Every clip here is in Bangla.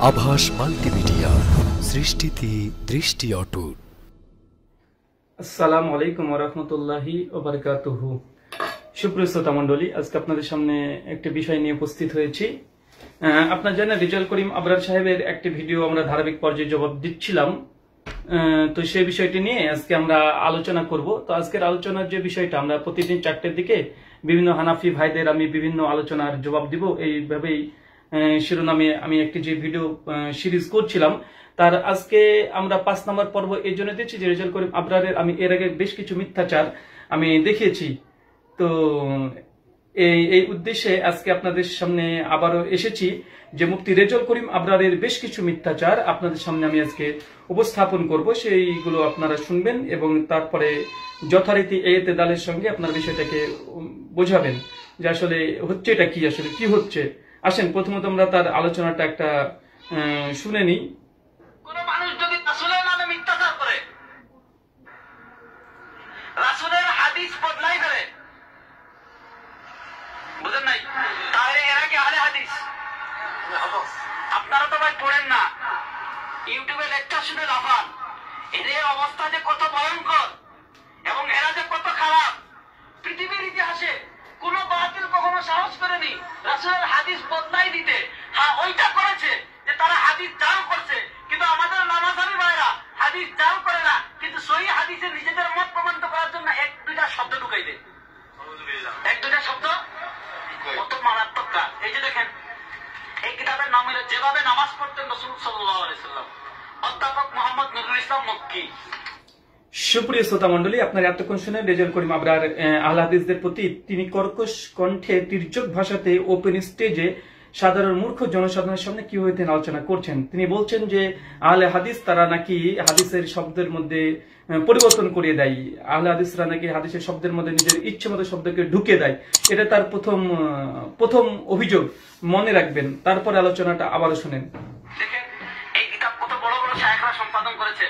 আভাস মাল্টিমিডিয়া, সৃষ্টিতে দৃষ্টি অটুট। আসসালামু আলাইকুম ওয়া রাহমাতুল্লাহি ওয়া বারাকাতুহু। সুপ্রিয় শ্রোতা মণ্ডলী, আজকে আপনাদের সামনে একটি বিষয় নিয়ে উপস্থিত হয়েছি। আপনারা জানেন রেজাউল করিম আবরার সাহেবের একটি ভিডিও আমরা ধারাবাহিক পর্যায়ে জবাব দিচ্ছিলাম, তো সেই বিষয়টি নিয়ে আজকে আমরা আলোচনা করব। তো আজকের আলোচনার যে বিষয়টা, আমরা প্রতিদিন 4টের দিকে বিভিন্ন হানাফি ভাইদের আমি বিভিন্ন আলোচনার জবাব দিব, এইভাবেই শিরোনামে আমি একটি যে ভিডিও সিরিজ করছিলাম, তার আজকে আমরা 5 নম্বর পর্ব এই জন্য দিচ্ছি যে রেজাউল করিম আবরারের আমি এর আগে বেশ কিছু মিথ্যাচার আমি দেখিয়েছি। তো এই উদ্দেশ্যে আজকে আপনাদের সামনে আবারও এসেছি যে মুফতি রেজাউল করিম আবরারের বেশ কিছু মিথ্যাচার আপনাদের সামনে আমি আজকে উপস্থাপন করব, সেইগুলো আপনারা শুনবেন এবং তারপরে যথারীতি এতেদালের সঙ্গে আপনার বিষয়টাকে বোঝাবেন যে আসলে হচ্ছে এটা কি, আসলে কি হচ্ছে। আসেন প্রথমত আমরা তার আলোচনাটা একটা শুনে নিই। কোন মানুষ যদি রাসূলের নামে মিথ্যাচার করে, রাসূলের হাদিস বদলাই ফেলে, বুঝেন নাই, তাহলে এরা কি আহলে হাদিস? আপনারা তো ভাই পড়েন না, ইউটিউবে লেকচার শুনে লাফান। এদের অবস্থা যে কত ভয়ঙ্কর এবং এরা যে কত খারাপ, পৃথিবীর ইতিহাসে কোন বাতিল কখনো সাহস করেনি রাসূলের হাদিস বদলাই দিতে। হ্যাঁ, ওইটা করেছে যে তারা হাদিস জাল করছে, কিন্তু আমাদের নামাজারি ভাইরা হাদিস জাল করে না, কিন্তু সহি হাদিসে নিজেদের মত প্রমাণিত করার জন্য এক দুইটা শব্দ ঢুকাই দেয়, এক দুইটা শব্দ কত মারাত্মক কাজ। এই যে দেখেন, এই কিতাবের নাম হলো যেভাবে নামাজ পড়তেন রাসূল সাল্লাল্লাহু আলাইহি ওয়াসাল্লাম, অধ্যাপক মোহাম্মদ নুরুল ইসলাম মক্কি। সুপ্রিয় শ্রোতা মন্ডলী, আপনারা এতক্ষণ শুনে রেজাউল করিম আবরার আহলে হাদিসদের প্রতি তিনি কর্কশ কণ্ঠে তির্যক ভাষাতে ওপেন স্টেজে সাধারণ মূর্খ জনসাধারণের সামনে কিভাবে তিনি আলোচনা করছেন। তিনি বলছেন যে আহলে হাদিস তারা নাকি হাদিসের শব্দের মধ্যে পরিবর্তন করিয়ে দেয়, আহলে হাদিসরা নাকি হাদিসের শব্দের মধ্যে নিজের ইচ্ছে মতো শব্দকে ঢুকে দেয়। এটা তার প্রথম অভিযোগ, মনে রাখবেন। তারপর আলোচনাটা আবারও শুনেন। দেখেন এই কিতাব কত বড় বড় শায়েখরা সম্পাদন করেছেন।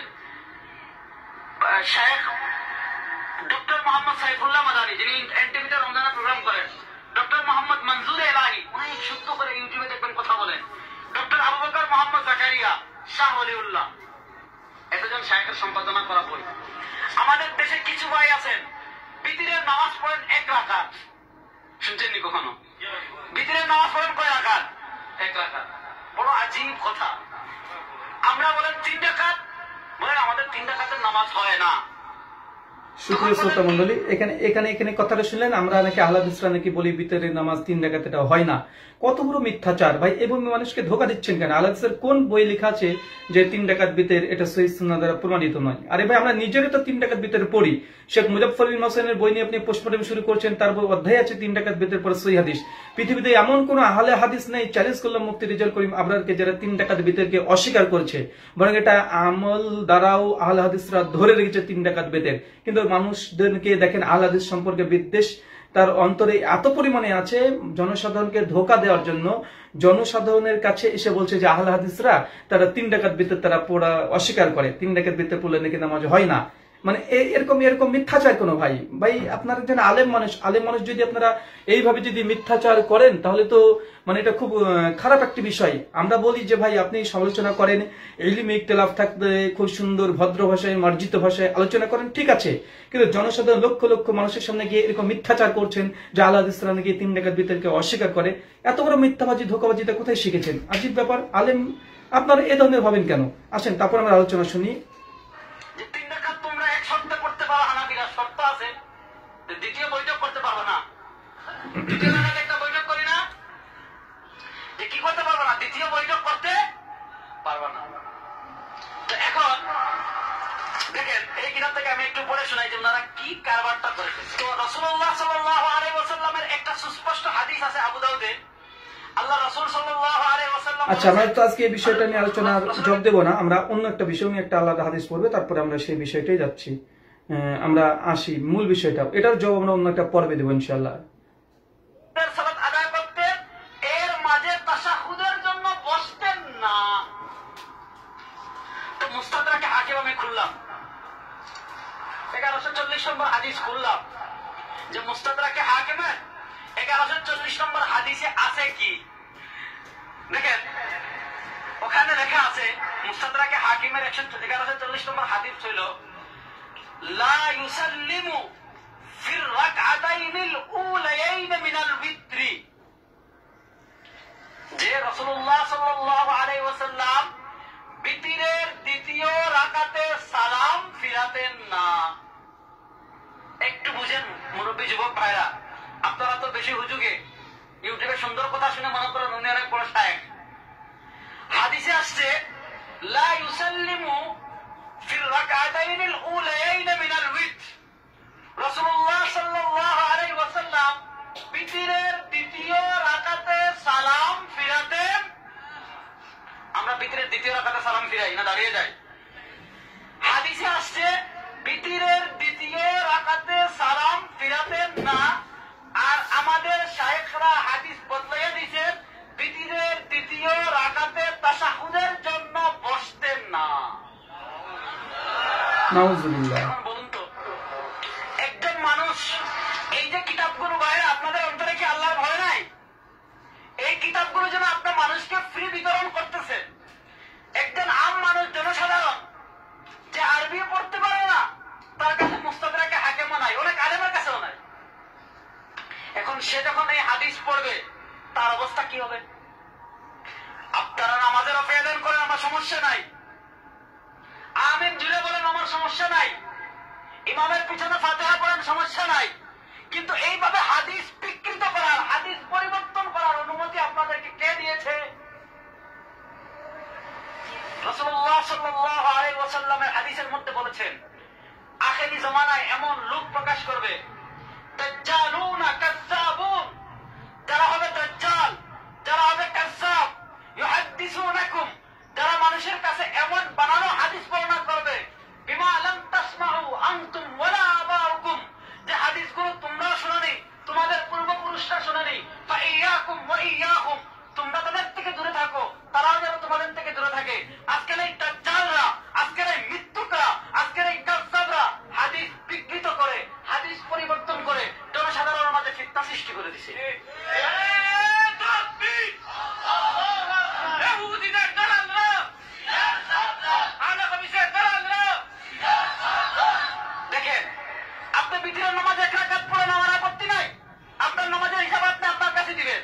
শেখ ডক্টর মোহাম্মদ সাইফুল্লাহ মাদানী, যিনি এনটিভিতে রমজানের প্রোগ্রাম করেন, ডক্টর মোহাম্মদ মনজুর এলাহি, অনেক শুদ্ধ করে ইউটিউবে দেখবেন কথা বলেন, ডক্টর আবু বকর মোহাম্মদ জাকারিয়া, শাহ ওলিউল্লাহ, এতজন শায়েখের সম্পাদনা করা বই। আমাদের দেশে কিছু ভাই আছেন বিতিরের নামাজ পড়েন 1 রাকাত, শুনছেননি কখনো? বিতিরের নামাজ পড়েন কয় রাকাত? 1 রাকাত। বড় আজীব কথা। আমরা বলেন 3 রাকাত, বলেন আমাদের 3 রাকাতের নামাজ হয় না। সুপ্রিয় শ্রোতা মন্ডলী, এখানে কথাটা শুনলেন, আমরা নাকি আহলে হাদিসরা নাকি বলি ভিতরের নামাজ 3 রাকাত, এটা হয় না। কত বড় মিথ্যাচার ভাই! এবং মানুষকে ধোঁকা দিচ্ছেন কেন? আহলে হাদিসের কোন বই লেখা আছে যে 3 রাকাত ভিতর এটা সহিহ সুন্নাহ দ্বারা প্রমাণিত নয়? আরে ভাই, আমরা নিজেরই তো 3 রাকাত ভিতরে পড়ি। শেখ মুজাফফর বিন হোসেনের বই নিয়ে আপনি পোস্টমর্টম শুরু করছেন, তার বই অধ্যায় আছে 3 রাকাত ভিতর পড়ে সহিহ হাদিস। পৃথিবীতে এমন কোন আহলে হাদিস নেই, চ্যালেঞ্জ করলাম মুফতি রেজাউল করিম আবরারকে, যারা 3 রাকাত ভিতরকে অস্বীকার করেছে। বরং এটা আমল দ্বারাও আহলে হাদিসরা ধরে রেখেছে 3 রাকাত ভিতর। কিন্তু মানুষদেরকে দেখেন, আহলে হাদিস সম্পর্কে বিদ্বেষ তার অন্তরে এত পরিমাণে আছে, জনসাধারণকে ধোঁকা দেওয়ার জন্য জনসাধারণের কাছে এসে বলছে যে আহলে হাদিসরা তারা 3 রাকাত ভিতর তারা পড়া অস্বীকার করে, 3 রাকাত ভিতর পড়লে নাকি নামাজ হয় না। মানে এরকম মিথ্যাচার কোনো ভাই আপনারা যেন আলেম মানুষ যদি আপনারা এইভাবে যদি মিথ্যাচার করেন, তাহলে তো মানে এটা খুব খারাপ একটি বিষয়। আমরা বলি যে ভাই আপনি সমালোচনা করেন, ইলমে ইখতিলাফ থাকলে খুব সুন্দর ভদ্র ভাষায় মার্জিত ভাষায় আলোচনা করেন, ঠিক আছে, কিন্তু জনসাধারণ লক্ষ লক্ষ মানুষের সামনে গিয়ে এরকম মিথ্যাচার করছেন যে আহলে হাদিসরা নাকি 3 রাকাত ভিতরকে অস্বীকার করে। এত বড় মিথ্যাবাজি ধোঁকাবাজিটা কোথায় শিখেছেন? আজীব ব্যাপার। আলেম আপনারা এ ধরনের ভাবেন কেন? আসেন তারপর আমরা আলোচনা শুনি। শর্ত আছে, দ্বিতীয় বৈঠক করতে পারবো না। দ্বিতীয় একটা বৈঠক করি না, যে কি করতে পারবো না? দ্বিতীয় বৈঠক করতে পারবো না। তো এখন দেখেন, এই কিতাব থেকে আমি একটু পড়ে শোনাই যে ওনারা কি কারবারটা করেছে। তো রাসূলুল্লাহ সাল্লাল্লাহু আলাইহি ওয়াসাল্লামের একটা সুস্পষ্ট হাদিস আছে আবু দাউদে। আল্লাহ রাসূল সাল্লাল্লাহু আলাইহি ওয়াসাল্লাম, আচ্ছা, আমরা তো আজকে এই বিষয়টা নিয়ে আলোচনা যোগ দেব না, আমরা অন্য একটা বিষয় নিয়ে একটা আলাদা হাদিস পড়বে, তারপরে আমরা সেই বিষয়টাই যাচ্ছি। আমরা আসি মূল বিষয়টা, এটার জবাব আমরা অন্য একটা পর্বে দেবো ইনশাআল্লাহ। সালাত আদায় করতেন, এর মাঝে তাশাহুদের জন্য বসতেন না। তো মুস্তাদরাকে হাকিম আমি খুললাম, 1140 নম্বর হাদিস খুললাম, যে মুস্তাদরাকে হাকিমে 1140 নম্বর হাদিসে আছে কি? দেখেন ওখানে লেখা আছে মুস্তাদরাকে হাকিমের 1140 নম্বর হাদিস ছিল লা ইউসাল্লিমু ফির রাকআতাইনিল উলায়াইন মিনাল বিত্রি, যে রাসূলুল্লাহ সাল্লাল্লাহু আলাইহি ওয়াসাল্লাম বিতরের দ্বিতীয় রাকাতে সালাম ফিরাতেন না। একটু বুঝেন মুরব্বী যুবক ভাইরা, আপনারা তো বেশি হুজুগে ইউটিউবে সুন্দর কথা শুনে মনে করেন উনি অনেক বড় শায়েখ। হাদিসে আসছে লা ইউসাল্লিমু ফিল রাকআতাইনিল উলায়াইন মিনাল উইতর, রাসূলুল্লাহ সাল্লাল্লাহু আলাইহি ওয়াসাল্লাম বিতরের দ্বিতীয় রাকাতে সালাম ফিরাতেন। আমরা বিতরের দ্বিতীয় রাকাতে সালাম ফিরাই না দাঁড়িয়ে যাই? হাদিসে আসছে বিতরের দ্বিতীয় রাকাতে সালাম ফিরাতেন না, আর আমাদের শায়েখরা হাদিস বদলাইয়া দিয়েছেন বিতরের দ্বিতীয় রাকাতে তাশাহুদের জন্য বসতেন না। নাউজুবিল্লাহ। এখন বলুন তো, একজন মানুষ এই যে কিতাবগুলো বাইরে আপনাদের অন্তরে কি আল্লাহর ভয় নাই? এই কিতাবগুলো যেন আপনার মানুষকে ফ্রি বিতরণ করতেছে। একজন আম মানুষ, জনসাধারণ যে আরবি পড়তে পারে না, তার কাছে মুস্তাদরাকে হাকিমও নাই, অনেক আলেমের কাছেও নাই। এখন সে যখন এই হাদিস পড়বে তার অবস্থা কি হবে? আপনারা নামাজের অপেদান করেন, আমার সমস্যা নাই, আমিন জুড়ে বলেন আমার সমস্যা নাই, ইমামের পিছনে ফাতিহা পড়েন সমস্যা নাই, কিন্তু এইভাবে হাদিস বিকৃত করার, হাদিস পরিবর্তন করার অনুমতি আপনাদেরকে কে দিয়েছে? রাসূলুল্লাহ সাল্লাল্লাহু আলাইহি ওয়াসাল্লামের হাদিসের মধ্যে বলেছেন আখিরি জামানায় এমন লোক প্রকাশ করবে দাজ্জালুনা কাজ্জাবুন, যারা হবে দাজ্জাল, যারা হবে কাজ্জাব, ইউহাদ্দিসুনাকুম, যারা মানুষের কাছে এমন বানানো হাদিস বর্ণনা করবে বিমা লাম তাসমাউ আনতুম ওয়ালা আবাউকুম, যে হাদিসগুলো তোমরাও শুনোনি, তোমাদের পূর্বপুরুষরা শুনেনি। ফাইয়াকুম ওয়া ইয়াহুম, তোমরা তাদের থেকে দূরে থাকো, তারাও যেন তোমাদের থেকে দূরে থাকে। আজকের এই দাজ্জালরা, আজকের এই মিথ্যুকরা, আজকের এই কাজ্জাবরা হাদিস বিকৃত করে, হাদিস পরিবর্তন করে জনসাধারণের মাঝে ফিতনা সৃষ্টি করে দিছে। দেখেন, আপনি বিতরের নামাজে এক রাকাত পড়ে নেওয়ার আপত্তি নাই, আপনার নামাজের হিসাব আপনি আপনার কাছে দিবেন।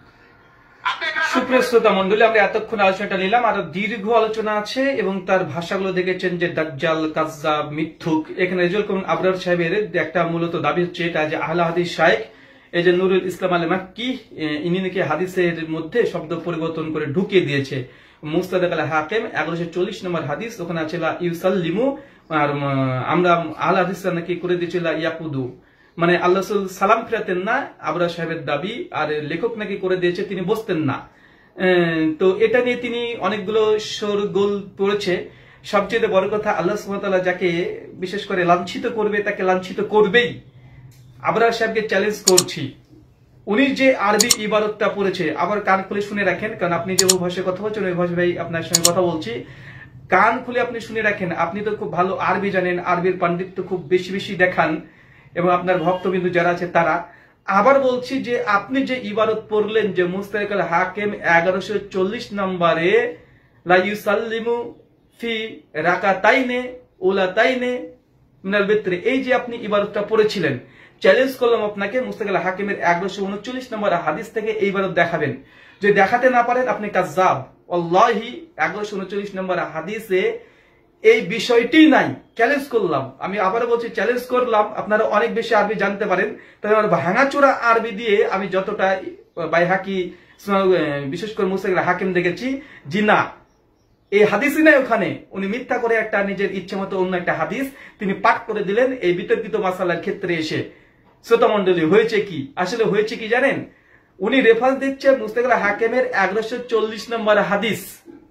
সুপ্রিয় শ্রোতা মন্ডলী, আমরা এতক্ষণ আলোচনাটা নিলাম, আরো দীর্ঘ আলোচনা আছে এবং তার ভাষাগুলো দেখেছেন যে দাজ্জাল, কাজ্জাব, মিথ্যুক। এখানে রেজুল করিম আবরার সাহেবের একটা মূলত দাবি হচ্ছে এটা যে আহলে হাদিস শায়েখ এই যে নুরুল ইসলাম আল মাক্কি, ইনি নাকি হাদিসের মধ্যে শব্দ পরিবর্তন করে ঢুকিয়ে দিয়েছে। মুস্তাদরাক আল হাকিম 1140 নম্বর হাদিস, ওখানে আছে লা ইউসাল্লিমু, আর আমরা আহলে হাদিসরা নাকি করে দিয়েছিল ইয়াকুদু, মানে আল্লাহ রাসূল সালাম ফিরাতেন না, আবরার সাহেবের দাবি, আর লেখক নাকি করে দিয়েছে তিনি বসতেন না। তো এটা নিয়ে তিনি অনেকগুলো শোরগোল পড়েছে। সবচেয়ে বড় কথা, আল্লাহ সুবহানাহু ওয়া তাআলা যাকে বিশেষ করে লাঞ্ছিত করবে তাকে লাঞ্ছিত করবেই। আবরার সাহেবকে চ্যালেঞ্জ করছি, উনি যে আরবি ইবারতটা পড়েছে, আবার কান খুলে শুনে রাখেন, কারণ আপনি যে ভাষায় কথা বলছেন ওই ভাষায় আপনার সঙ্গে কথা বলছি, কান খুলে আপনি শুনে রাখেন। আপনি তো খুব ভালো আরবি জানেন, আরবির পাণ্ডিত্য খুব বেশি বেশি দেখান, এবং আপনার ভক্তবিন্দু যারা আছে তারা। আবার বলছি যে আপনি যে ইবারত পড়লেন যে মুস্তাদরাক আল হাকিম 1140 নম্বরে লা ইউসাল্লিমু ফি রাকাতাইনে উলাতাইনে মিনাল বিত্র, এই যে আপনি ইবারতটা পড়েছিলেন, চ্যালেঞ্জ করলাম আপনাকে মুস্তাদরাক আল হাকিমের 1139 নম্বর হাদিস থেকে এই ইবারত দেখাবেন। যদি দেখাতে না পারেন আপনি কাজ্জাব। ওয়াল্লাহি 1139 নম্বর হাদিসে এই বিষয়টি নাই। চ্যালেঞ্জ করলাম, আমি আবারও বলছি চ্যালেঞ্জ করলাম। আপনারা অনেক বেশি আরবি জানতে পারেন, তাই ভাঙাচোরা আরবি দিয়ে আমি যতটা বাইহাকি বিশেষ করে মুস্তাদরাক আল হাকিম দেখেছি, জি না, এই হাদিসই নাই ওখানে। উনি মিথ্যা করে একটা নিজের ইচ্ছে মতো অন্য একটা হাদিস তিনি পাঠ করে দিলেন এই বিতর্কিত মাসালার ক্ষেত্রে এসে। শ্রোতা মন্ডলী, হয়েছে কি? আসলে হয়েছে কি জানেন? উনি রেফারেন্স দিচ্ছে মুস্তাদরাক আল হাকিমের 1140 নম্বর হাদিস,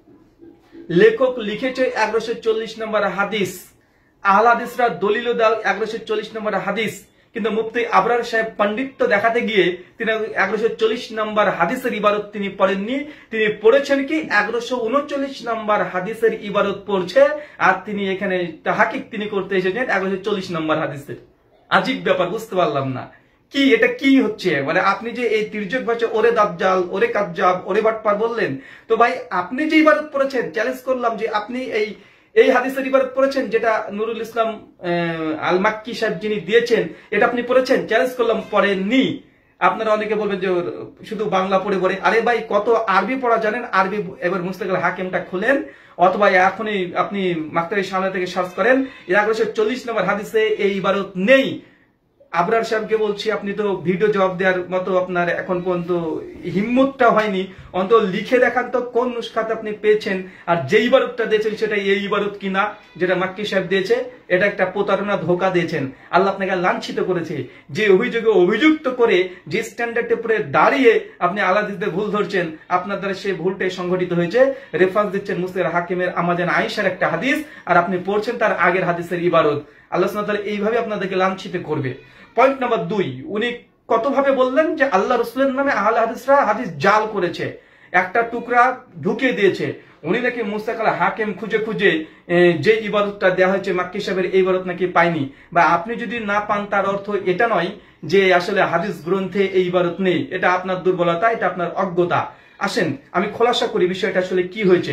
লেখক লিখেছে 1140 নম্বর হাদিস, আহলে হাদিসরা দলিল দাও 1140 নম্বর হাদিস, কিন্তু মুফতি আবরার সাহেব পণ্ডিত্য দেখাতে গিয়ে তিনি 1140 নম্বর হাদিসের ইবারত তিনি পড়েননি। তিনি পড়েছেন কি 1139 নম্বর হাদিসের ইবারত পড়ছে, আর তিনি এখানে তাহকিক তিনি করতে এসেছেন 1140 নম্বর হাদিসের। আজীব ব্যাপার, বুঝতে পারলাম না কি এটা কি হচ্ছে? মানে আপনি যে এই তির্যক ভাষা ওরে দাজ্জাল, ওরে কাজ্জাব, ওরে বাটপার বললেন, তো ভাই আপনি যে ইবাদত পড়েছেন, চ্যালেঞ্জ করলাম যে আপনি এই হাদিসের ইবাদত পড়েছেন যেটা নুরুল ইসলাম আল মাক্কি সাহেব যিনি দিয়েছেন, এটা আপনি পড়েছেন? চ্যালেঞ্জ করলাম পড়েননি। আপনারা অনেকে বলবেন যে শুধু বাংলা পড়ে পড়ে, আরে ভাই কত আরবি পড়া জানেন? আরবি এবার মুস্তাকিল হাকিমটা খুলেন, অথবা এখনই আপনি মাক্তারের সামনে থেকে সার্চ করেন, 1140 নম্বর হাদিসে এই ইবাদত নেই। আবরার সাহেবকে বলছি, আপনি তো ভিডিও জবাব দেওয়ার মতো আপনার এখন পর্যন্ত হিম্মতটা হয়নি, অন্তত লিখে দেখান তো কোন নুসখাতে আপনি পেয়েছেন, আর যে ইবাদতটা দিয়েছেন সেটা এই ইবাদত কিনা যেটা মাক্কি সাহেব দিয়েছে। এটা একটা প্রতারণা, ধোকা দিয়েছেন। আল্লাহ আপনাকে লাঞ্ছিত করেছে। যে অভিযোগে অভিযুক্ত করে, যে স্ট্যান্ডার্ডে পরে দাঁড়িয়ে আপনি আলাদিসদের ভুল ধরছেন, আপনার দ্বারা সেই ভুলটাই সংঘটিত হয়েছে। রেফারেন্স দিচ্ছেন মুসলিম হাকিমের আমাজান আয়েশার একটা হাদিস, আর আপনি পড়ছেন তার আগের হাদিসের ইবাদত। আল্লাহ সুবহানাহু ওয়া তাআলা এইভাবে আপনাদেরকে লাঞ্ছিত করবে। পয়েন্ট নাম্বার 2, উনি কতভাবে বললেন যে আল্লাহ রসুলের নামে আহলে হাদিসরা হাদিস জাল করেছে, একটা টুকরা ঢুকিয়ে দিয়েছে। উনি নাকি মুস্তাকিল হাকিম খুঁজে খুঁজে যে ইবাদতটা দেওয়া হয়েছে মাক্কি সাহেবের এই ইবাদত নাকি পায়নি। বা আপনি যদি না পান তার অর্থ এটা নয় যে আসলে হাদিস গ্রন্থে এই ইবাদত নেই। এটা আপনার দুর্বলতা, এটা আপনার অজ্ঞতা। আসেন আমি খোলাসা করি বিষয়টা আসলে কি হয়েছে।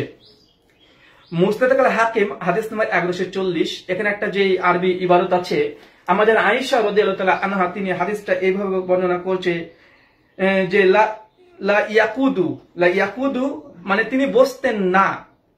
মুস্তাকিল হাকিম হাদিস নাম্বার 1140, এখানে একটা যে আরবি ইবাদত আছে, আমাদের আয়েশা রাদিয়াল্লাহু তাআলা আনহা তিনি হাদিসটা এইভাবে বর্ণনা করছে যে লা ইয়াকুদু মানে তিনি বসতেন না।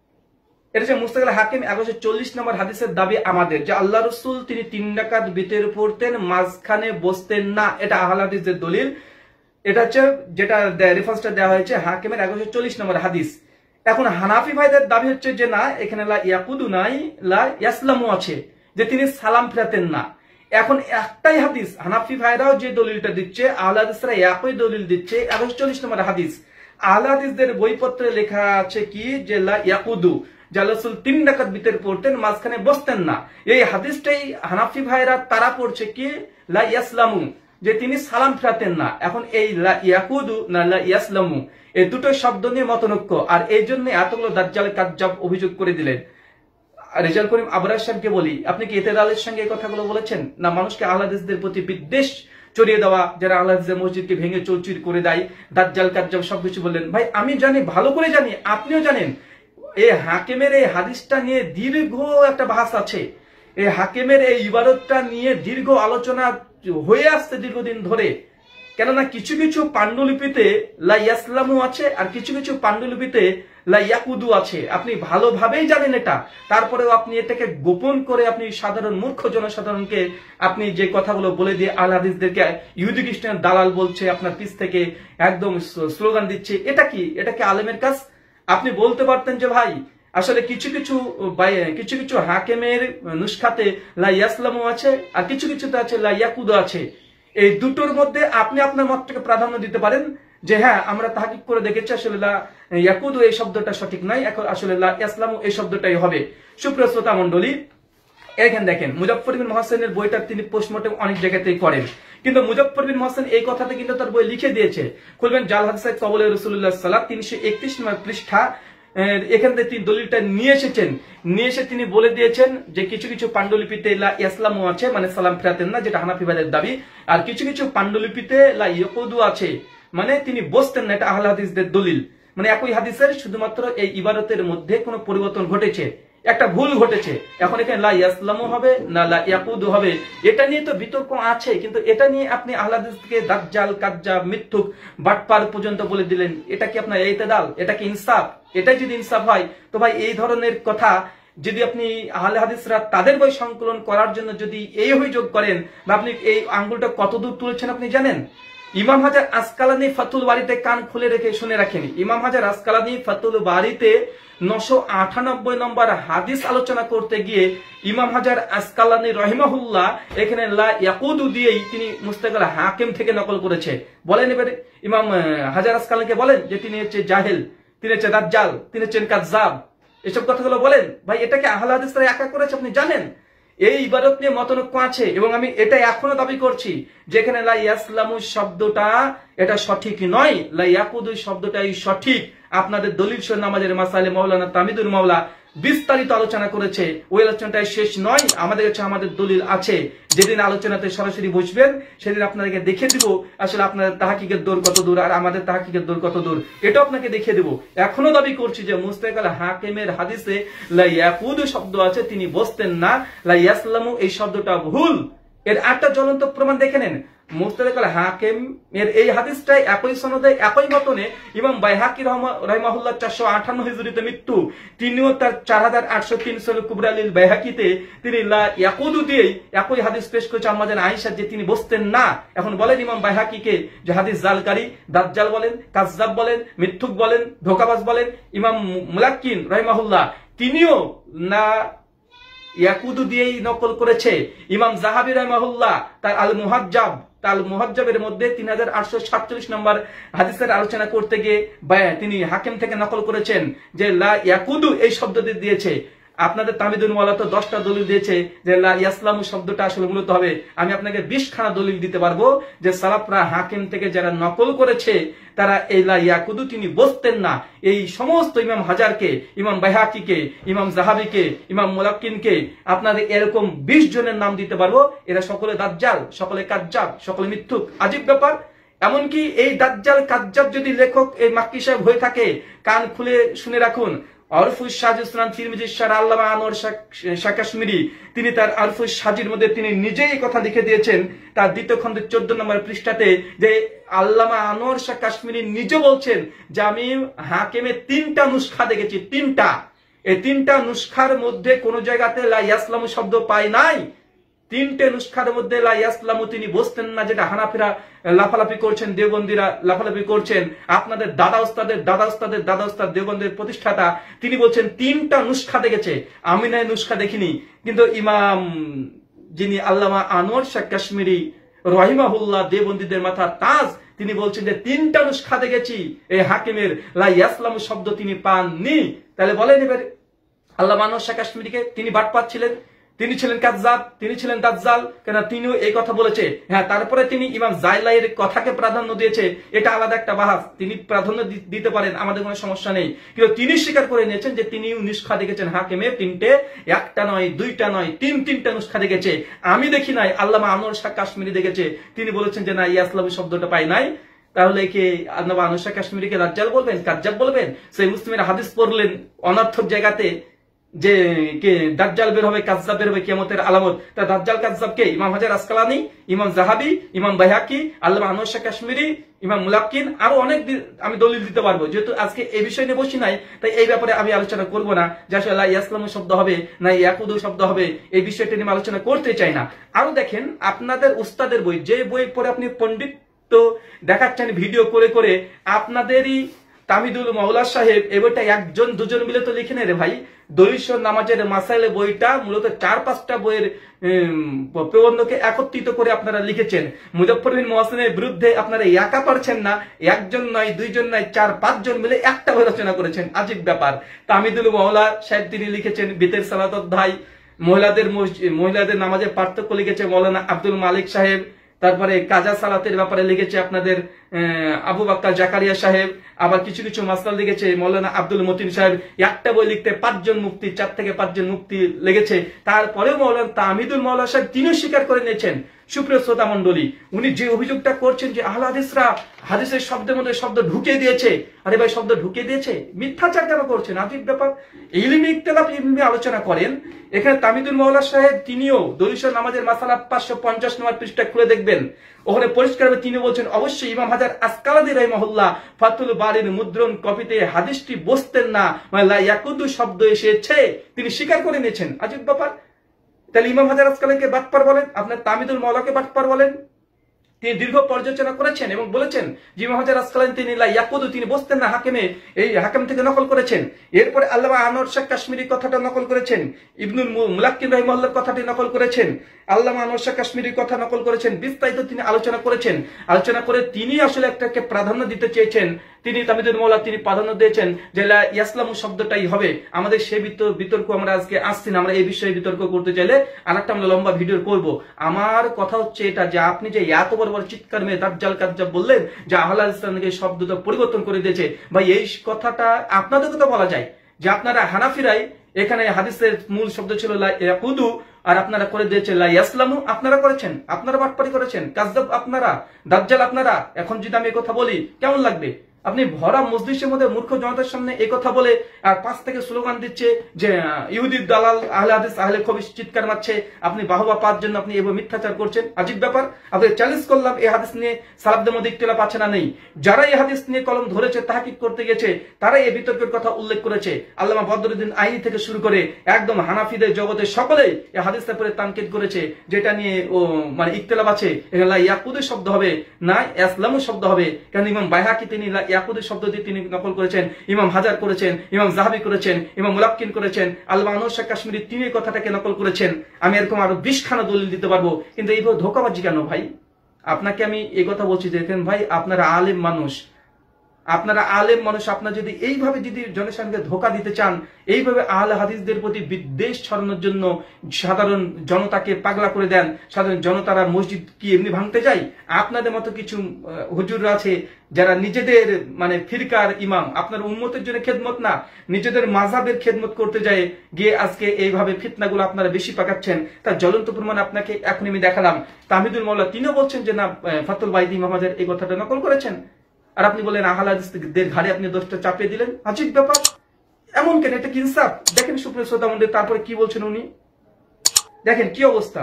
এটা হচ্ছে মুস্তাকিল হাকিম 1140 নম্বর হাদিসের দাবি আমাদের, যে আল্লাহ রাসূল তিনি 3 রাকাত বিতর পড়তেন, মাঝখানে বসতেন না। এটা আহলে হাদিসের দলিল। এটা হচ্ছে যেটা রেফারেন্সটা দেওয়া হয়েছে হাকিমের 1140 নম্বর হাদিস। এখন হানাফি ভাইদের দাবি হচ্ছে যে না, এখানে লা ইয়াকুদু নাই, লা ইয়াসলামু আছে, যে তিনি সালাম ফেরাতেন না। এখন একটাই হাদিস, হানাফি ভাইরাও যে দলিলটা দিচ্ছে, আহলে হাদিসরা একই দলিল দিচ্ছে। 1140 নম্বর হাদিস আহলে হাদিসদের বইপত্রে লেখা আছে কি, যে লা ইয়াকুদু, যে রাসূল 3 রাকাত বিতর পড়তেন, মাঝখানে বসতেন না। এই হাদিসটাই হানাফি ভাইরা তারা পড়ছে কি লা ইয়াসলামু, যে তিনি সালাম ফেরাতেন না। এখন এই লা ইয়াকুদু না লা ইয়াসলামু, এই দুটো শব্দ নিয়ে মতনৈক্য, আর এই জন্য এতগুলো দাজ্জাল কাজ্জাব অভিযোগ করে দিলেন। রেজাল করিম আবরার সাহেবকে বলি, আপনি কি ইতেদালের সঙ্গে এই কথাগুলো বলেছেন? না মানুষকে আহলে হাদিসদের প্রতি বিদ্বেষ ছড়িয়ে দেওয়া, যারা আহলে হাদিসের মসজিদকে ভেঙে চৌচির করে দেয়, দাজ্জাল কাজ্জাব সবকিছু বললেন? ভাই আমি জানি, ভালো করে জানি, আপনিও জানেন, এই হাকিমের এই হাদিসটা নিয়ে দীর্ঘ একটা বাহাস আছে। এই হাকিমের এই ইবাদতটা নিয়ে দীর্ঘ আলোচনা হয়ে আসছে দীর্ঘদিন ধরে। কেননা কিছু কিছু পাণ্ডুলিপিতে লা ইয়াসলামু আছে, আর কিছু কিছু পাণ্ডুলিপিতে লা ইয়াকুদু আছে। আপনি ভালোভাবেই জানেন এটা, তারপরেও আপনি এটাকে গোপন করে আপনি সাধারণ মূর্খ জনসাধারণকে আপনি যে কথাগুলো বলে দিয়ে আহলে হাদিসদেরকে ইহুদি খ্রিস্টান দালাল বলছে, আপনার পিছ থেকে একদম স্লোগান দিচ্ছে। এটা কি আলেমের কাজ? আপনি বলতে পারতেন যে ভাই আসলে কিছু কিছু হাকিমের নুসখাতে লা ইয়াসলামু আছে, আর কিছু কিছুতে আছে লা ইয়াকুদু আছে। এই দুটোর মধ্যে আপনি আপনার মতটাকে প্রাধান্য দিতে পারেন, যে হ্যাঁ আমরা তাহকিক করে দেখেছি আসলে লা ইয়াকুদু এই শব্দটা সঠিক নয়, এখন আসলে লা ইয়াসলামু এই শব্দটাই হবে। সুপ্রিয় শ্রোতা মণ্ডলী, এখানে দেখেন মুজাফফর বিন মুহসিনের বইটা তিনি পোস্টমর্টম অনেক জায়গাতেই করেন, কিন্তু মুজাফফর বিন মুহসিন এই কথাতে কিন্তু তার বই লিখে দিয়েছে। খুলবেন জাল হাদিসে কবলে রাসূলুল্লাহ সাল্লাল্লাহু আলাইহি ওয়াসাল্লাম 331 নম্বর পৃষ্ঠা, এখান থেকে তিনি দলিলটা নিয়ে এসে তিনি বলে দিয়েছেন যে কিছু কিছু পাণ্ডুলিপিতে লা ইয়াসলামু আছে, মানে সালাম ফেরাতেন না, যেটা হানাফি ভাইদের দাবি। আর কিছু কিছু পাণ্ডুলিপিতে লা ইয়াকুদু আছে, মানে তিনি বসতেন না। এটা আহলে হাদিসদের দলিল। মানে একই হাদিসের শুধুমাত্র এই ইবাদতের মধ্যে কোনো পরিবর্তন ঘটেছে, একটা ভুল ঘটেছে। এখন এখানে লা ইয়াসলামু হবে না লা ইয়াকুদু হবে, এটা নিয়ে তো বিতর্ক আছে, কিন্তু এটা নিয়ে আপনি আহলে হাদিসকে দাজ্জাল কাজ্জাব মিথ্যুক বাটপার পর্যন্ত বলে দিলেন। এটা কি আপনার ইতেদাল? এটা কি ইনসাফ? এটাই যদি ইনসাফ হয়, তো ভাই এই ধরনের কথা যদি আপনি আহলে হাদিসরা তাদের বই সংকলন করার জন্য যদি এই অভিযোগ করেন, বা আপনি এই আঙ্গুলটা কতদূর তুলেছেন আপনি জানেন? ইমাম হাজার আসকালানি ফাতুল বারিতে কান খুলে রেখে শুনে রাখেনি। ইমাম হাজার আসকালানি ফাতুল বারিতে 998 নম্বর হাদিস আলোচনা করতে গিয়ে ইমাম হাজার আসকালানি রহিমাহুল্লাহ এখানে লা ইয়াকুদু দিয়েই তিনি মুস্তাকিল হাকিম থেকে নকল করেছে। বলেন এবারে ইমাম হাজার আসকালানিকে বলেন যে তিনি হচ্ছে জাহেল, তিনি হচ্ছে দাজ্জাল, তিনি হচ্ছেন কাজ্জাব, এসব কথাগুলো বলেন। ভাই এটাকে আহলে হাদিসরা একা করেছে, আপনি জানেন? এই ইবাদত নিয়ে মতনৈক্য আছে, এবং আমি এটা এখনো দাবি করছি যেখানে লা ইয়াসলামু শব্দটা এটা সঠিক নয়, লা ইয়াকুদু শব্দটাই সঠিক। আপনাদের দলিল সহ নামাজের মাসাইলে মাওলানা তামিদুল মাওলা বিস্তারিত আলোচনা করেছে। ওই আলোচনাটাই শেষ নয়, আমাদের কাছে আমাদের দলিল আছে। যেদিন আলোচনাতে সরাসরি বসবেন সেদিন আপনাদেরকে দেখিয়ে দিব আসলে আপনাদের তাহকিকের দৌড় কত দূর আর আমাদের তাহকিকের দৌড় কত দূর, এটাও আপনাকে দেখিয়ে দেব। এখনো দাবি করছি যে মুস্তাক আল হাকিমের হাদিসে লা ইয়াকুদু শব্দ আছে, তিনি বসতেন না, লা ইয়াসলামু এই শব্দটা ভুল। এর একটা জ্বলন্ত প্রমাণ দেখে নেন। মুস্তাক আল হাকিম এর এই হাদিসটাই একই সনদে একই মতনে ইমাম বাইহাকি রাহিমাহুল্লাহ 458 হিজরিতে মৃত্যু, তিনিও তার 4803 সনদ কুবরা লিল বাইহাকিতে তিনি লা ইয়াকুদু দিয়েই একই হাদিস পেশ করেছে আম্মা জান আয়েশা যে তিনি বসতেন না। এখন বলেন ইমাম বাইহাকিকে যে হাদিস জালকারী, দাজ্জাল বলেন, কাযযাব বলেন, মিথ্যুক বলেন, ধোঁকাবাজ বলেন। ইমাম মুলাক্কিন রাহিমাহুল্লাহ তিনিও না ইয়াকুদু দিয়েই নকল করেছে। ইমাম যাহাবী রাহিমাহুল্লাহ তার আল মুহাজ্জাবের মধ্যে 3847 নম্বর হাদিসের আলোচনা করতে গিয়ে তিনি হাকিম থেকে নকল করেছেন যে লা ইয়াকুদু এই শব্দ দিয়েছে। আপনাদের তামিদুল মাওলা তো 10টা দলিল দিয়েছে যে লা ইয়াসলামু শব্দটা আসলে মূলত হবে। আমি আপনাকে 20 খানা দলিল দিতে পারবো যে সালাফরা হাকিম থেকে যারা নকল করেছে তারা এই লা ইয়াকুদু তিনি বসতেন না। এই সমস্ত ইমাম হাজারকে, ইমাম বাইহাকিকে, ইমাম যাহাবীকে, ইমাম মুলাক্কিনকে আপনাদের এরকম 20 জনের নাম দিতে পারবো। এরা সকলে দাজ্জাল, সকলে কাযযাব, সকলে মিথ্যুক। আজীব ব্যাপার। এমনকি এই দাজ্জাল কাযযাব যদি লেখক এই মাক্কি সাহেব হয়ে থাকে, কান খুলে শুনে রাখুন। আরফুস শাহ ইসলাম তিরমিজির শাহ আল্লামা আনোয়ার শাহ কাশ্মীরি তিনি তার আরফুস শাহির মধ্যে তিনি নিজেই কথা লিখে দিয়েছেন তার 2য় খণ্ডের 14 নম্বর পৃষ্ঠাতে যে আল্লামা আনোয়ার শাহ কাশ্মীরি নিজে বলছেন যে আমি হাকিমে 3টা নুসখা দেখেছি, 3টা। এই 3টা নুসখার মধ্যে কোন জায়গাতে লা ইয়াসলামু শব্দ পাই নাই। 3টে নুসখার মধ্যে লা ইয়াসলামু তিনি বসতেন না, যেটা হানাফিরা লাফালাফি করছেন, দেওবন্দিরা লাফালাফি করছেন। আপনাদের দাদা উস্তাদ দেওবন্দের প্রতিষ্ঠাতা তিনি বলছেন 3টা নুসখা দেখেছে, আমি না নুসখা দেখিনি। কিন্তু ইমাম যিনি আল্লামা আনোয়ার শাহ কাশ্মীরি রাহিমাহুল্লাহ দেওবন্দীদের মাথা তাজ, তিনি বলছেন যে 3টা নুসখা দেখেছি, এই হাকিমের লা ইয়াসলামু শব্দ তিনি পাননি। তাহলে বলেন এবার আল্লামা আনোয়ার শাহ কাশ্মীরিকে তিনি বাটপাত ছিলেন, তিনি ছিলেন কাযযাব, তিনি ছিলেন দাজ্জাল, কেন তিনিও এই কথা বলেছে। হ্যাঁ, তারপরে তিনি ইমাম জাইলাইয়ের কথাকে প্রাধান্য দিয়েছে, এটা আলাদা একটা বাহাস। তিনি প্রাধান্য দিতে পারেন, আমাদের কোনো সমস্যা নেই। কিন্তু তিনি স্বীকার করে নিয়েছেন যে তিনি নুসখা দেখেছেন হাকিমে 3টে, একটা নয়, 2টা নয়, 3টা নুসখা দেখেছে। আমি দেখি নাই, আল্লামা আনোয়ার শাহ কাশ্মীরি দেখেছে। তিনি বলেছেন যে না, ইয়াসলামু শব্দটা পাই নাই। তাহলে কি আল্লামা আনোয়ার শাহ কাশ্মীরিকে দাজ্জাল বলবেন, কাযযাব বলবেন? সেই মুসলিমের হাদিস পড়লেন অনর্থক জায়গাতে যে কে দাজ্জাল বের হবে, কাযযাব বের হবে, কিয়ামতের আলামত। তা দাজ্জাল কাযযাব কে? ইমাম হাজার আসকালানি, ইমাম যাহাবী, ইমাম বাইহাকি, আল্লামা আনোয়ার শাহ কাশ্মীরি, ইমাম মুলাক্কিন, আরো অনেক আমি দলিল দিতে পারবো। যেহেতু আজকে এই বিষয় নিয়ে বসি নাই, তাই এই ব্যাপারে আমি আলোচনা করব না যে আসলে লা ইয়াসলামু শব্দ হবে না ইয়াকুদু শব্দ হবে, এই বিষয়টা নিয়ে আলোচনা করতে চাই না। আরো দেখেন আপনাদের উস্তাদের বই, যে বই পড়ে আপনি পণ্ডিত তো দেখাচ্ছেন ভিডিও করে করে, আপনাদেরই তামিদুল মাওলা সাহেব এই বইটা 1জন 2জন মিলে তো লিখে নেয় রে ভাই। দলিল নামাজের মাসাইলে বইটা মূলত 4-5টা বইয়ের প্রবন্ধকে একত্রিত করে আপনারা লিখেছেন। মুজফফর বিন মুহসিনের বিরুদ্ধে আপনারা একা পারছেন না, 1জন নয়, 2জন নয়, 4-5 জন মিলে একটা বই রচনা করেছেন। আজীব ব্যাপার। তামিদুল মাওলা সাহেব তিনি লিখেছেন বিতের সালাত অধ্যায়, মহিলাদের নামাজের পার্থক্য লিখেছে মৌলানা আব্দুল মালিক সাহেব। তারপরে কাজা সালাতের ব্যাপারে লিখেছে আপনাদের আবু বাক্কার জাকারিয়া সাহেব। আবার কিছু কিছু মাসলা লিখেছে মৌলানা আব্দুল মতিন সাহেব। একটা বই লিখতে 5জন মুফতি, 4 থেকে 5জন মুফতি লেগেছে। তারপরেও মৌলানা তামিদুল মাওলা সাহেব তিনিও স্বীকার করে নিয়েছেন। সুপ্রিয় শ্রোতা মন্ডলী, উনি যে অভিযোগটা করছেন যে আহলে হাদিসরা হাদিসের শব্দের মধ্যে শব্দ ঢুকিয়ে দিয়েছে, আরে ভাই শব্দ ঢুকিয়ে দিয়েছে, মিথ্যাচার কেন করছেন? আজীব ব্যাপার। ইলমি ইখতিলাফ ইলমি আলোচনা করেন। এখানে তামিদুল মাওলা সাহেব তিনিও দলিল নামাজের মাসালা 550 নম্বর পৃষ্ঠা খুলে দেখবেন, ওখানে পরিষ্কারভাবে তিনি বলছেন অবশ্যই ইমাম হাজার আসকালানি রাহিমাহুল্লাহ ফাতুল বারির মুদ্রণ কপিতে হাদিসটি বসতেন না, মানে লা ইয়াকুদু শব্দ এসেছে, তিনি স্বীকার করে নিয়েছেন। আজীব ব্যাপার। তাহলে ইমাম হাজার আসকালানিকে বাটপার বলেন, আপনার তামিদুল মাওলাকে বাটপার বলেন। তিনি দীর্ঘ পর্যালোচনা করেছেন এবং বলেছেন যে ইমাম হাজার আসকালানি তিনি লা ইয়াকুদু তিনি বসতেন না হাকিমে, এই হাকিম থেকে নকল করেছেন। এরপরে আল্লামা আনোয়ার শাহ কাশ্মীরি কথাটা নকল করেছেন, ইবনুল মুলাক্কিন রাহিমাহুল্লাহর কথাটি নকল করেছেন, আল্লামা আনোয়ার শাহ কাশ্মীরির কথা নকল করেছেন। বিস্তারিত তিনি আলোচনা করেছেন। আলোচনা করে তিনি আসলে একটাকে প্রাধান্য দিতে চেয়েছেন। তিনি তামিদুল মাওলা তিনি প্রাধান্য দিয়েছেন যে লা ইয়াসলামু শব্দটাই হবে। আমাদের সেই বিতর্ক আমরা আজকে আসছি না, আমরা এই বিষয়ে বিতর্ক করতে চাইলে আরেকটা আমরা লম্বা ভিডিও করব। আমার কথা হচ্ছে এটা যে আপনি যে এত বড় বড় চিৎকার মেয়ে দাজ্জাল কাযযাব বললেন যে আহলে হাদিস শব্দটা পরিবর্তন করে দিয়েছে, ভাই এই কথাটা আপনাদেরকে তো বলা যায়, যে আপনারা হানাফিরাই এখানে হাদিসের মূল শব্দ ছিল লা ইয়াকুদু, আর আপনারা করে দিয়েছে লা ইয়াসলামু। আপনারা করেছেন, আপনারা বাটপারি করেছেন, কাযযাব আপনারা, দাজ্জাল আপনারা। এখন যদি আমি এই কথা বলি কেমন লাগবে? আপনি ভরা মজলিসের মধ্যে মূর্খ জনতার সামনে এই কথা বলে আর পাশ থেকে স্লোগান দিচ্ছে যে ইহুদির দালাল, আহলে হাদিস, আহলে খবিস চিৎকার মারছে, আপনি বাহবা পাওয়ার জন্য আপনি এভাবে মিথ্যাচার করছেন। আজীব ব্যাপার। আপনি চ্যালেঞ্জ করলাম, এই হাদিস নিয়ে সালাফদের মধ্যে ইখতিলাফ আছে না? নেই। যারা এই হাদিস নিয়ে কলম ধরেছে, তাহকিক করতে গেছে, তারাই এই বিতর্কের কথা উল্লেখ করেছে। আল্লামা বদরুদ্দিন আইনি থেকে শুরু করে একদম হানাফিদের জগতের সকলেই এই হাদিসের উপরে তানকিদ করেছে, যেটা নিয়ে মানে ইখতিলাফ আছে। এখানে লা ইয়াকুদের শব্দ হবে না ইসলামু শব্দ হবে। কারণ ইমাম বাইহাকি তিনি লা ইয়াকুদের শব্দ দিয়ে তিনি নকল করেছেন, ইমাম হাজার করেছেন, ইমাম জাহাবি করেছেন, ইমাম মুলাক্কিন করেছেন, আল্লামা আনোয়ার শাহ কাশ্মীরি তিনি এই কথাটাকে নকল করেছেন। আমি এরকম আরো 20 খানা দলিল দিতে পারবো, কিন্তু এইভাবে ধোঁকাবাজি কেন ভাই? আপনাকে আমি এই কথা বলছি, দেখেন ভাই, আপনারা আলেম মানুষ, আপনারা যদি এইভাবে যদি জনসাধারণকে ধোঁকা দিতে চান, এইভাবে আহলে হাদিসদের প্রতি বিদ্বেষ ছড়ানোর জন্য সাধারণ জনতাকে পাগলা করে দেন, সাধারণ জনতারা মসজিদ কি এমনি ভাঙতে যায়? আপনাদের মতো কিছু হুজুররা আছে যারা নিজেদের মানে ফিরকার ইমাম, আপনার উম্মতের জন্য খেদমত না, নিজেদের মাযহাবের খেদমত করতে যায় গিয়ে আজকে এইভাবে ফিতনাগুলো আপনারা বেশি পাকাচ্ছেন। তার জ্বলন্ত প্রমাণ আপনাকে এখন আমি দেখালাম। তাহমিদুল মাওলা তিনিও বলছেন যে না, ফাতুল বাইদি ইমাম হাজার এই কথাটা নকল করেছেন, আর আপনি বলেন আহলে হাদিসদের ঘাড়ে আপনি দোষটা চাপিয়ে দিলেন। আজীব ব্যাপার। এমন কেন? এটা কি ইনসাফ? দেখেন সুপ্রিয় শ্রোতা মণ্ডলী, তারপরে কি বলছেন উনি, দেখেন কি অবস্থা।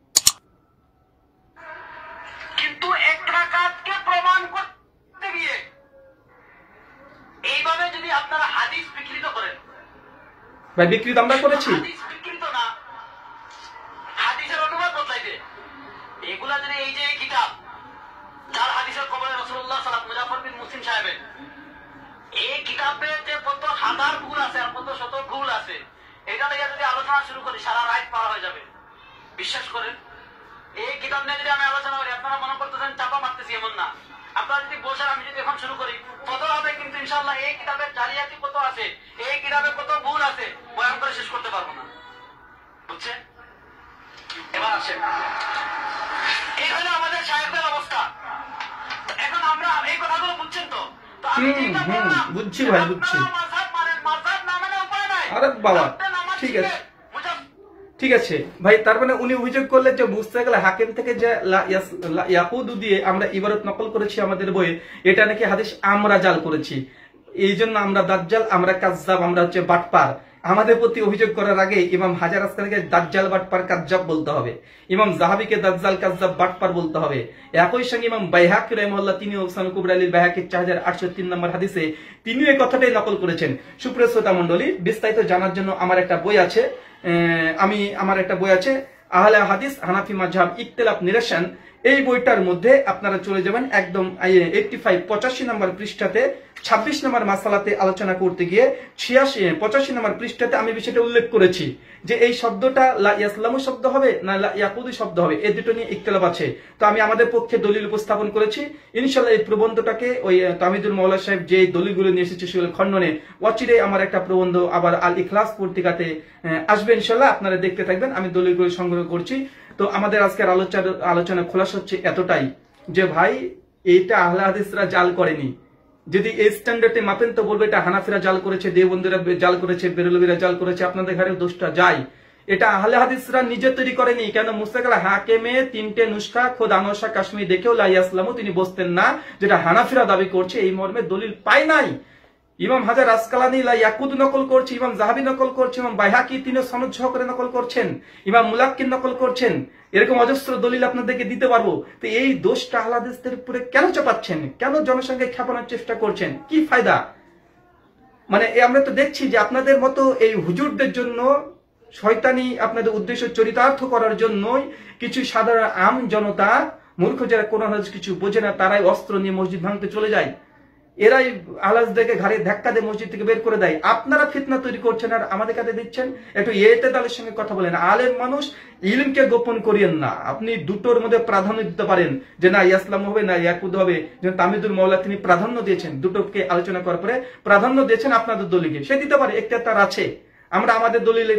কিন্তু এক রাকাতকে প্রমাণ করতে গিয়ে এইভাবে যদি আপনারা হাদিস বিকৃত করেন, ভাই বিকৃত আমরা করেছি? হাদিস বিকৃত না, হাদিসের অনুবাদ বদলাইবে। এগুলা যদি এই যে কিতাব যার হাদিসের কবরে রাসূলুল্লাহ সাল্লাল্লাহু আলাইহি ওয়াসাল্লাম মুজাফফর বিন মুসলিম সাহেবের, এই কিতাবের যে কত হাজার ভুল আছে আর কত শত ভুল আছে, এটা নিয়ে যদি আলোচনা শুরু করি সারা রাত পার হয়ে যাবে। বিশ্বাস করেন, এই কিতাব নিয়ে যদি আমি আলোচনা করি, আপনারা মনে করতেছেন চাপা মারতেছি, এমন না। আপনারা যদি বলছেন আমি যদি এখন শুরু করি কত হবে, কিন্তু ইনশাআল্লাহ এই কিতাবের জালিয়াতি কত আছে, এই কিতাবে কত ভুল আছে, বয়ান করে শেষ করতে পারবো না। বুঝছেন? এবার আসেন, এই হলো আমাদের সাহেবদের অবস্থা। এখন আমরা এই কথাগুলো বুঝছেন তো? আমি যেটা বললাম, বুঝছি ভাই, বুঝছি। মাযহাব মানেন, মাযহাব না মানে উপায় নাই। আরে বাবা, ঠিক আছে ঠিক আছে ভাই। তার মানে উনি অভিযোগ করলেন যে মুস্তাকিল হাকিম থেকে যে ইয়াকুদু দিয়ে আমরা ইবারত নকল করেছি আমাদের বইয়ে, এটা নাকি হাদিস আমরা জাল করেছি, এই জন্য আমরা দাজ্জাল, আমরা কাযযাব, আমরা হচ্ছে বাটপার। আমাদের প্রতি অভিযোগ করার আগে ইমাম হাজার আসকারীকে দাজ্জাল, বাটপার, কাযযাব বলতে হবে, ইমাম জাহাবিকে দাজ্জাল, কাযযাব, বাটপার বলতে হবে। একই সঙ্গে ইমাম বাইহাকি রাহিমাহুল্লাহ তিনিও সুনান কুবরা লিল বাইহাকির 4803 নম্বর হাদিসে তিনিও এই কথাটাই নকল করেছেন। সুপ্রিয় শ্রোতা মণ্ডলী, বিস্তারিত জানার জন্য আমার একটা বই আছে, আমার একটা বই আছে আহলে হাদিস হানাফি মাযহাব ইখতিলাফ নিরসন। এই বইটার মধ্যে আপনারা চলে যাবেন একদম 85 নম্বর পৃষ্ঠাতে 26 নম্বর মাসালাতে আলোচনা করতে গিয়ে 85 নম্বর পৃষ্ঠাতে আমি বিষয়টা উল্লেখ করেছি যে এই শব্দটা লা ইয়াসলামু শব্দ হবে না লা ইয়াকুদু শব্দ হবে, এই দুটো নিয়ে ইখতিলাফ আছে। তো আমি আমাদের পক্ষে দলিল উপস্থাপন করেছি। ইনশাআল্লাহ এই প্রবন্ধটাকে ওই তামিদুল মাওলা সাহেব যে দলিলগুলো নিয়ে এসেছে সেগুলো খণ্ডনে অচিরে আমার একটা প্রবন্ধ আবার আল ইখলাস পত্রিকাতে আসবে ইনশাআল্লাহ, আপনারা দেখতে থাকবেন। আমি দলিলগুলো সংগ্রহ করছি। তো আমাদের আজকের আলোচনা খোলাসা হচ্ছে এতটাই যে ভাই, এইটা আহলে হাদিসরা জাল করেনি। যদি এই স্ট্যান্ডার্ডে মাপেন তো বলবে এটা হানাফিরা জাল করেছে, দেওবন্দীরা জাল করেছে, বেরেলভীরা জাল করেছে, আপনাদের ঘরে দোষটা যায়। এটা আহলে হাদিসরা নিজে তৈরি করেনি। কেন? মুস্তাকিল হাকিমে 3টে নুসখা খোদ আনোয়ার শাহ কাশ্মীরি দেখেও লা ইয়াসলামু তিনি বসতেন না, যেটা হানাফিরা দাবি করছে, এই মর্মে দলিল পায় নাই। ইমাম হাজার আসকালানি লা ইয়াকুদু নকল করছে, ইমাম জাহাবি নকল করছে, ইমাম বাইহাকি তিনি সনদ সহকারে নকল করছেন, ইমাম মুলাক্কিন নকল করছেন। এরকম অজস্র দলিল আপনাদেরকে দিতে পারবো। তো এই দোষটা আহলে হাদিসদের উপরে কেন চাপাচ্ছেন? কেন জনসংখ্যায় খেপানোর চেষ্টা করছেন? কি ফায়দা? মানে আমরা তো দেখছি যে আপনাদের মতো এই হুজুরদের জন্য শয়তানি আপনাদের উদ্দেশ্য চরিতার্থ করার জন্যই কিছু সাধারণ আম জনতা, মূর্খ যারা কোরআন হাদিস কিছু বোঝে না, তারাই অস্ত্র নিয়ে মসজিদ ভাঙতে চলে যায়। এরাই আলাজদেরকে ঘাড়ে ধাক্কা দিয়ে মসজিদ থেকে বের করে দেয়। আপনারা ফিতনা তৈরি করছেন আর আমাদের কাছে দিচ্ছেন। একটু ইতিদালের সঙ্গে কথা বলেন। আলেম মানুষ, ইলমকে গোপন করিয়েন না। আপনি দুটোর মধ্যে প্রাধান্য দিতে পারেন যে না ইসলাম হবে না ইয়াকুদ হবে। যেমন তামিদুল মাওলা তিনি প্রাধান্য দিয়েছেন, দুটোকে আলোচনা করার পরে প্রাধান্য দিয়েছেন আপনাদের দলিলকে, সে দিতে পারে, একটা তার আছে। আমরা আমাদের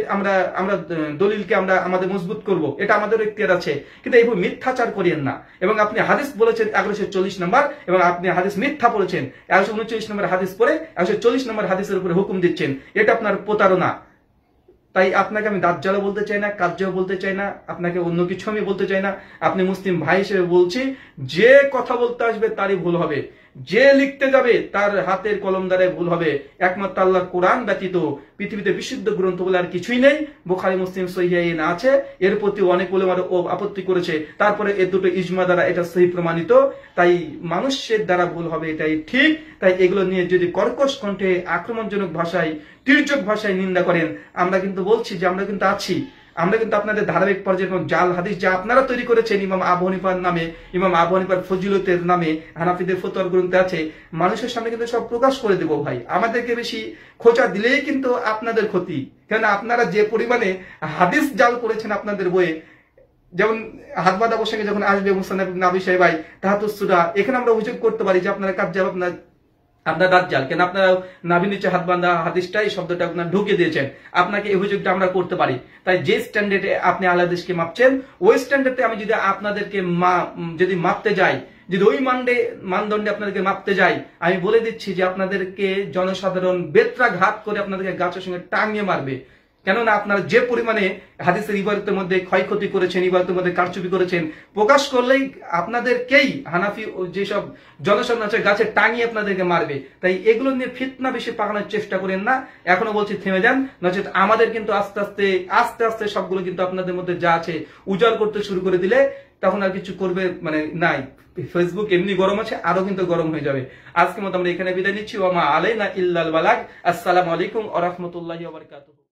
দলিলকে আমরা আমাদের মজবুত করব, এটা আমাদের এখতিয়ার আছে, কিন্তু এইভাবে মিথ্যাচার করিয়েন না। এবং আপনি হাদিস বলেছেন 1140 নম্বর, এবং আপনি হাদিস মিথ্যা পড়েছেন, 139 নম্বর হাদিস পড়ে 140 নম্বর হাদিসের উপরে হুকুম দিচ্ছেন, এটা আপনার প্রতারণা। তাই আপনাকে আমি দাজ্জালও বলতে চাই না, কাজ্জাও বলতে চাই না, আপনাকে অন্য কিছু আমি বলতে চাই না। আপনি মুসলিম ভাই হিসেবে বলছি, যে কথা বলতে আসবে তারই ভুল হবে, যে লিখতে যাবে তার হাতের কলম দ্বারা ভুল হবে। একমাত্র আল্লাহর কোরআন ব্যতীত পৃথিবীতে বিশুদ্ধ গ্রন্থ বলে আর কিছুই নেই। বুখারী মুসলিম সহিহ না আছে, এর প্রতি অনেক উলামা আপত্তি করেছে, তারপরে এ দুটো ইজমা দ্বারা এটা সহি প্রমাণিত। তাই মানুষের দ্বারা ভুল হবে, এটাই ঠিক। তাই এগুলো নিয়ে যদি কর্কশ কণ্ঠে, আক্রমণজনক ভাষায়, তির্যক ভাষায় নিন্দা করেন, আমরা কিন্তু বলছি যে আমরা কিন্তু আছি, আমরা কিন্তু আপনাদের ধারাবাহিক পর্যায়ে জাল হাদিস যা আপনারা তৈরি করেছেন ইমাম আবু হানিফার নামে, ইমাম আবু হানিফার ফজিলতের নামে, হানাফিদের ফতোয়ার গ্রন্থে আছে, মানুষের সামনে কিন্তু সব প্রকাশ করে দেব ভাই। আমাদেরকে বেশি খোঁচা দিলেই কিন্তু আপনাদের ক্ষতি, কেন আপনারা যে পরিমাণে হাদিস জাল করেছেন আপনাদের বইয়ে। যেমন হাত বাঁধা প্রসঙ্গে যখন আসবে মুসান্নাফ ইবনে আবি শাইবা তাহাতুস সুরা, এখানে আমরা অভিযোগ করতে পারি যে আপনারা কাজ্জাব, আপনার দাজ্জাল, কেন আপনারা নাভির নিচে হাত বাঁধা হাদিসটা, এই শব্দটা আপনার ঢুকে দিয়েছেন, আপনাকে এই অভিযোগটা আমরা করতে পারি। তাই যে স্ট্যান্ডার্ডে আপনি আহলে হাদিসকে মাপছেন, ওই স্ট্যান্ডার্ডে আমি যদি আপনাদেরকে যদি মাপতে যাই, যদি ওই মানদণ্ডে আপনাদেরকে মাপতে যাই, আমি বলে দিচ্ছি যে আপনাদেরকে জনসাধারণ বেত্রাঘাত করে আপনাদেরকে গাছের সঙ্গে টাঙিয়ে মারবে। কেননা আপনারা যে পরিমাণে হাদিসের ইবাদতের মধ্যে ক্ষয়ক্ষতি করেছেন, ইবাদতের মধ্যে কারচুপি করেছেন, প্রকাশ করলেই আপনাদেরকেই হানাফি যেসব জনসাধারণ আছে গাছে টাঙিয়ে আপনাদেরকে মারবে। তাই এগুলো নিয়ে ফিতনা বেশি পাকানোর চেষ্টা করেন না। এখনো বলছি থেমে যান, নচেত আমাদের কিন্তু আস্তে আস্তে সবগুলো কিন্তু আপনাদের মধ্যে যা আছে উজাড় করতে শুরু করে দিলে তখন আর কিছু করবে নাই। ফেসবুক এমনি গরম আছে, আরো কিন্তু গরম হয়ে যাবে। আজকের মতো আমরা এখানে বিদায় নিচ্ছি। ওয়া মা আলাইনা ইল্লাল বালাগ। আসসালামু আলাইকুম ওয়া রাহমাতুল্লাহি ওয়া বারাকাতুহু।